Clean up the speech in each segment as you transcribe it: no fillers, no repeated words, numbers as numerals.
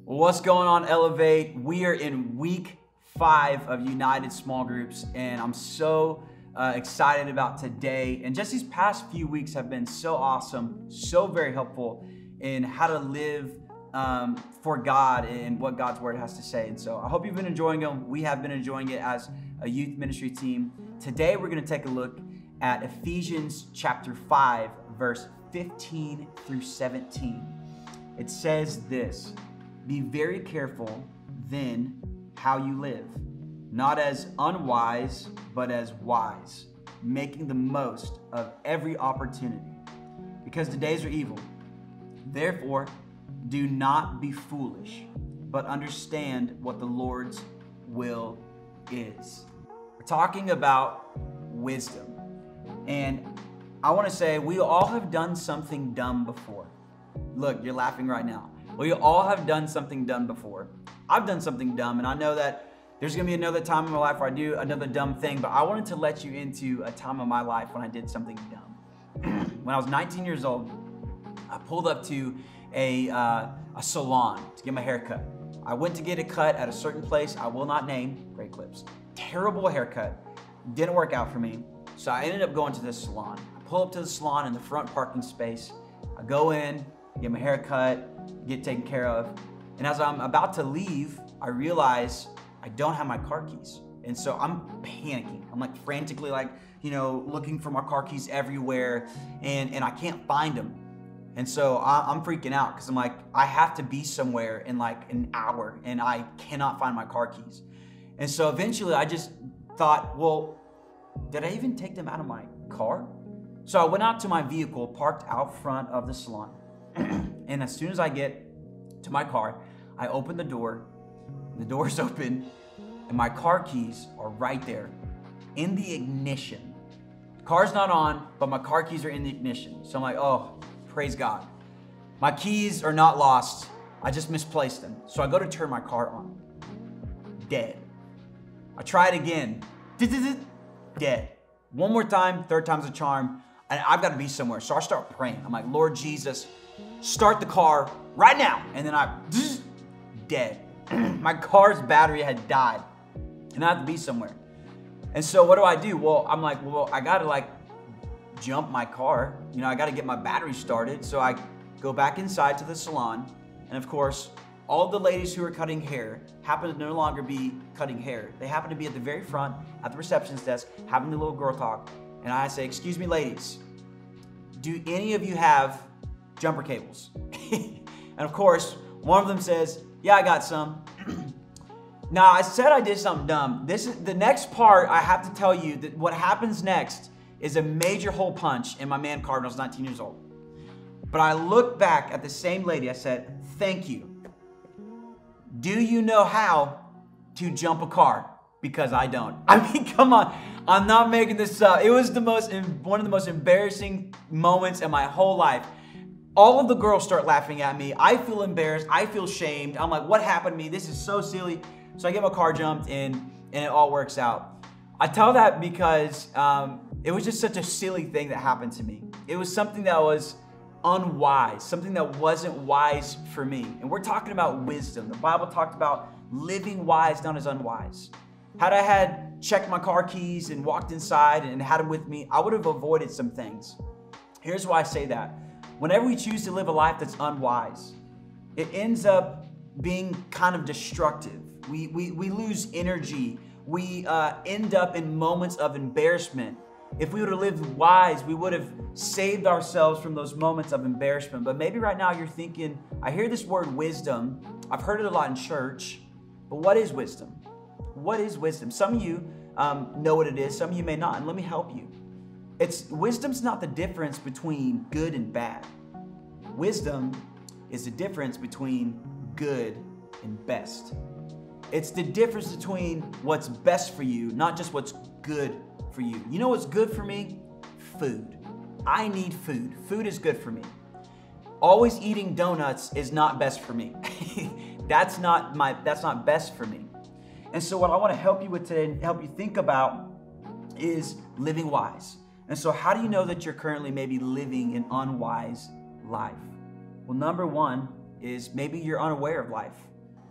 What's going on, Elevate? We are in week 5 of United Small Groups, and I'm so excited about today. And just these past few weeks have been so awesome, so very helpful in how to live for God and what God's Word has to say. And so I hope you've been enjoying them. We have been enjoying it as a youth ministry team. Today we're going to take a look at Ephesians chapter 5, verse 15 through 17. It says this: "Be very careful then how you live, not as unwise, but as wise, making the most of every opportunity, because the days are evil. Therefore, do not be foolish, but understand what the Lord's will is." We're talking about wisdom. And I want to say we all have done something dumb before. Look, you're laughing right now. We all have done something dumb before. I've done something dumb, and I know that there's going to be another time in my life where I do another dumb thing, but I wanted to let you into a time of my life when I did something dumb. When I was 19 years old, I pulled up to a salon to get my hair cut. I went to get a cut at a certain place I will not name. Great Clips. Terrible haircut. Didn't work out for me. So I ended up going to this salon. I pull up to the salon in the front parking space. I go in, get my hair cut, get taken care of. And as I'm about to leave, I realize I don't have my car keys. And so I'm panicking. I'm like frantically looking for my car keys everywhere, and I can't find them. And so I'm freaking out because I'm like, I have to be somewhere in like an hour and I cannot find my car keys. And so eventually I just thought, well, did I even take them out of my car? So I went out to my vehicle parked out front of the salon. And as soon as I get to my car, I open the door. The door's open, and my car keys are right there in the ignition. The car's not on, but my car keys are in the ignition. So I'm like, oh, praise God. My keys are not lost. I just misplaced them. So I go to turn my car on. Dead. I try it again. Dead. One more time, third time's a charm. And I've got to be somewhere. So I start praying. I'm like, Lord Jesus, start the car right now. And then dead. My car's battery had died. And I have to be somewhere. And so what do? Well, I'm like, I got to jump my car. I got to get my battery started. So I go back inside to the salon. And of course, all the ladies who are cutting hair happen to no longer be cutting hair. They happen to be at the very front, at the receptionist desk, having the little girl talk. And I say, "Excuse me, ladies, do any of you have jumper cables?" And of course, one of them says, "Yeah, I got some." Now, I said I did something dumb. This is the next part. I have to tell you that what happens next is a major hole punch in my man card when I was 19 years old. But I looked back at the same lady. I said, "Thank you. Do you know how to jump a car? Because I don't." I mean, come on. I'm not making this up. It was one of the most embarrassing moments in my whole life. All of the girls start laughing at me. I feel embarrassed. I feel shamed. I'm like, what happened to me? This is so silly. So I get my car jumped and it all works out. I tell that because it was just such a silly thing that happened to me. It was something that was unwise, something that wasn't wise for me. And we're talking about wisdom. The Bible talked about living wise, not as unwise. Had I had checked my car keys and walked inside and had them with me, I would have avoided some things. Here's why I say that. Whenever we choose to live a life that's unwise, it ends up being kind of destructive. We lose energy. We end up in moments of embarrassment. If we would have lived wise, we would have saved ourselves from those moments of embarrassment. But maybe right now you're thinking, I hear this word wisdom. I've heard it a lot in church. But what is wisdom? What is wisdom? Some of you know what it is. Some of you may not. And let me help you. Wisdom's not the difference between good and bad. Wisdom is the difference between good and best. It's the difference between what's best for you, not just what's good for you. You know what's good for me? Food. I need food. Food is good for me. Always eating donuts is not best for me. That's not best for me. And so what I want to help you with today and help you think about is living wise. And so how do you know that you're currently maybe living an unwise life? Well, number one is maybe you're unaware of life.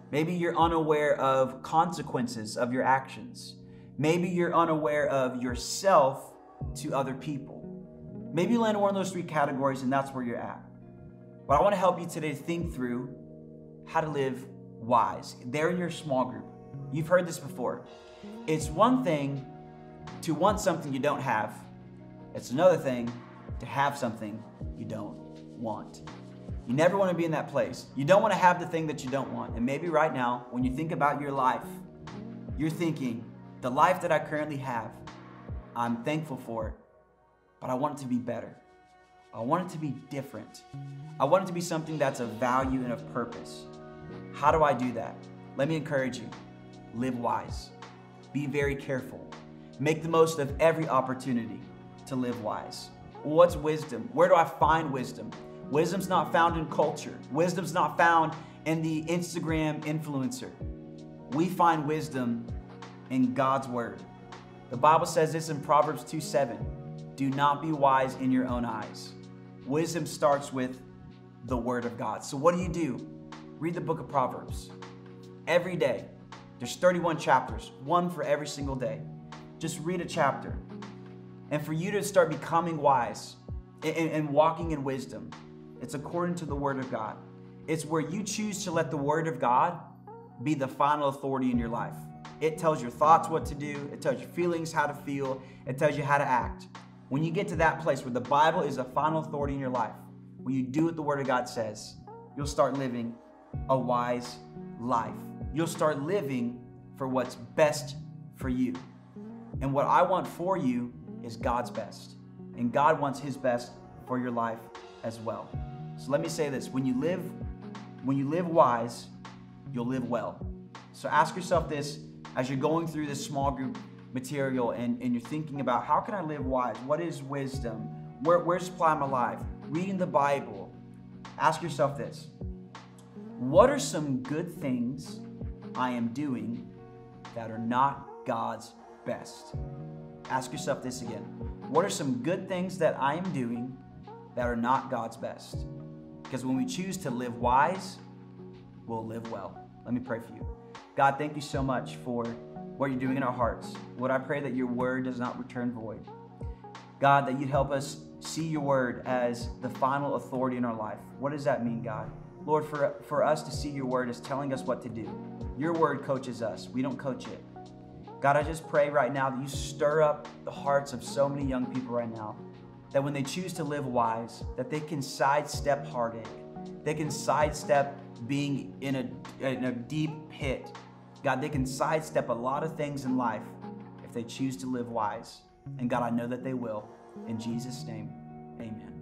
Maybe you're unaware of consequences of your actions. Maybe you're unaware of yourself to other people. Maybe you land in one of those three categories and that's where you're at. But I want to help you today to think through how to live wise. There in your small group. You've heard this before. It's one thing to want something you don't have. It's another thing to have something you don't want. You never want to be in that place. You don't want to have the thing that you don't want. And maybe right now, when you think about your life, you're thinking, the life that I currently have, I'm thankful for it, but I want it to be better. I want it to be different. I want it to be something that's of value and of purpose. How do I do that? Let me encourage you. Live wise. Be very careful. Make the most of every opportunity to live wise. What's wisdom? Where do I find wisdom? Wisdom's not found in culture. Wisdom's not found in the Instagram influencer. We find wisdom in God's word. The Bible says this in Proverbs 2:7. Do not be wise in your own eyes. Wisdom starts with the word of God. So what do? Read the book of Proverbs. Every day. There's 31 chapters, one for every single day. Just read a chapter. And for you to start becoming wise and walking in wisdom, it's according to the word of God. It's where you choose to let the word of God be the final authority in your life. It tells your thoughts what to do. It tells your feelings how to feel. It tells you how to act. When you get to that place where the Bible is the final authority in your life, when you do what the word of God says, you'll start living a wise life. You'll start living for what's best for you. And what I want for you is God's best. And God wants his best for your life as well. So let me say this, when you live wise, you'll live well. So ask yourself this as you're going through this small group material and you're thinking about, how can I live wise? What is wisdom? Where's apply my life? Reading the Bible. Ask yourself this, what are some good things I am doing that are not God's best? Ask yourself this again. What are some good things that I am doing that are not God's best? Because when we choose to live wise, we'll live well. Let me pray for you. God, thank you so much for what you're doing in our hearts. Lord, I pray that your word does not return void. God, that you'd help us see your word as the final authority in our life. What does that mean, God? Lord, for us to see your word as telling us what to do. Your word coaches us. We don't coach it. God, I just pray right now that you stir up the hearts of so many young people right now, that when they choose to live wise, that they can sidestep heartache. They can sidestep being in a deep pit. God, they can sidestep a lot of things in life if they choose to live wise. And God, I know that they will. In Jesus' name, amen.